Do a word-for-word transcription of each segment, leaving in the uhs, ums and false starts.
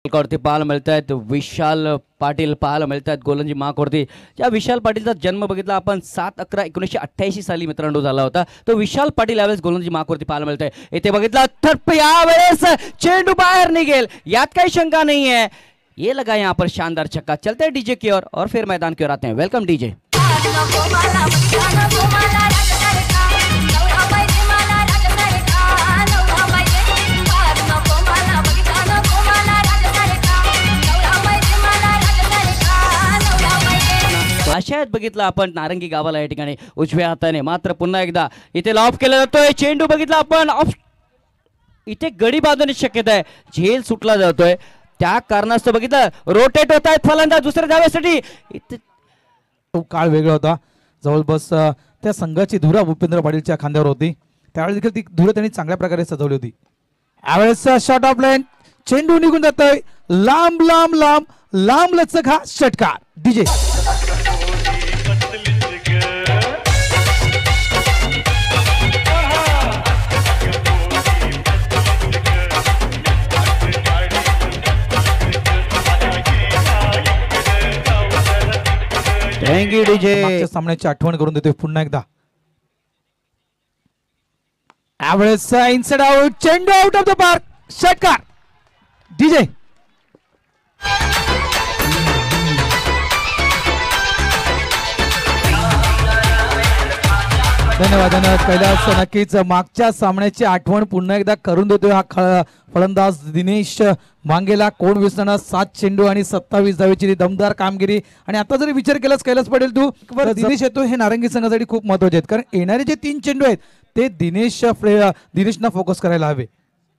वरती पाहायला मिळत आहेत विशाल पाटील पाहायला मिळत आहेत गोलंदाजी मार्कवरती। ज्या विशाल पाटीलचा जन्म बघितला आपण सात अकरा एकोणीसशे अठ्ठ्याऐंशी साली मित्रांनो झाला होता, तो विशाल पाटील यावेळेस गोलंदाजी मार्कवरती पाहायला मिळत आहे। इथे बघितला थर्प यावेळेस चेंडू बाहेर निघेल यात काही शंका नहीं है। ये लगा यहाँ पर शानदार छक्का। चलते हैं डीजे की ओर और फिर मैदान की ओर आते हैं। Welcome DJ. आशायत बघितला आपण नारंगी गावाला या ठिकाणी उजव्या हाताने, मात्र पुन्हा एकदा इथे लॉफ केला जातोय। चेंडू बघितला आपण ऑफ, इथे गडी बांधण्याची शक्यता आहे, झेल सुटला जातोय त्या कारणास्तव बघितलं रोटेट होत आहेत फलंदाज दुसऱ्या धावेसाठी। तो काळ वेगळा होता, जवळपास त्या संघाची धुरा भूपेंद्र पाटीलच्या खांद्यावर होती, त्यावेळेस देखील ती धुरा त्यांनी चांगल्या प्रकारे सजवली होती। यावेळेस शॉट ऑफ लाईन, चेंडू निघून जातोय लांब लांब लांब लांब लचक हा षटकार। DJ thank you DJ. सामन्याची आठवण करून देतोय पुन्हा एकदा। यावेळेस इनसाइड आउट, चेंडू आउट ऑफ द पार्क, षटकार। डीजे धन्यवाद धन्यवाद कैलास। नक्कीच मागच्या सामन्याची आठवण पुन्हा एकदा करून देतोय हा फलंदाज दिनेश मांगेला। कोण विसरणार, सात चेंडू आणि सत्तावीस धावेची दमदार कामगिरी। आणि आता जरी विचार केलास कैलास पटेल तू, दिनेश येतो हे नारंगी संघासाठी खूप महत्वाचे आहेत, कारण येणारे जे तीन चेंडू आहेत ते दिनेश दिनेशना फोकस करायला हवे।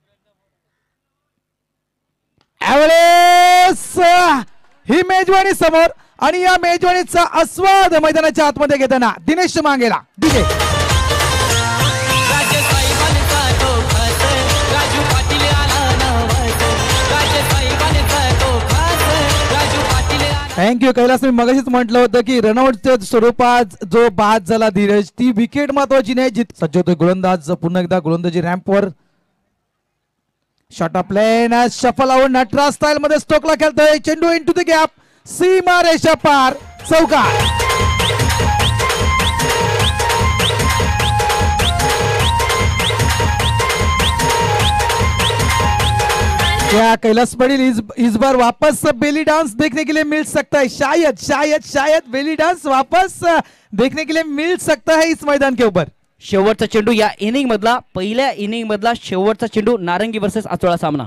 ही मेजवानी समोर आणि या मेजवानीचा आस्वाद मैदानाच्या आतमध्ये घेताना दिनेश मांगेला। DJ thank you Kailas. मी मगाशीच म्हटलं होतं की रनआउटच्या स्वरूपात जो बाद झाला धीरज, ती विकेट महत्वाची नाही। जित सज्ज होतोय गोलंदाज पुन्हा एकदा गोलंदाजी रॅम्पवर। Shot off line shuffle out, Nataraj style मध्ये स्टोकला खेळतोय, चेंडू इनटू द गॅप, सीमा रेषा पार, चौकार। क्या कैलाश पटेल इस इस बार वापस बेली डांस देखने के लिए मिल सकता है? शायद शायद शायद बेली डांस वापस देखने के लिए मिल सकता है इस मैदान के ऊपर। शेवटचा चेंडू या इनिंग मधला, पहिल्या इनिंग मधला शेवटचा चेंडू नारंगी वर्सेस आचोळा सामना।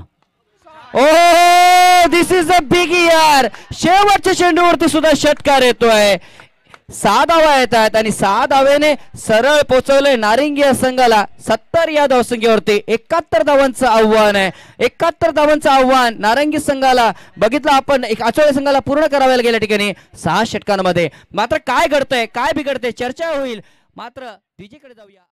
Oh this is a big year. शेवटच्या चेंडूवरती सुद्धा षटकार येतोय, सहा धावा येत आहेत आणि सहा धावेने सरळ पोहोचवले नारंगी संघाला सत्तर या धावसंख्येवरती। एकाहत्तर धावांचं आव्हान आहे, एकाहत्तर धावांचं आव्हान नारंगी संघाला बघितलं आपण एक आचोळे संघाला पूर्ण करायला गेल्या ठिकाणी सहा षटकांमध्ये। मात्र काय घडतंय काय बिघडतंय चर्चा होईल, मात्र डीजे कडे जाऊया।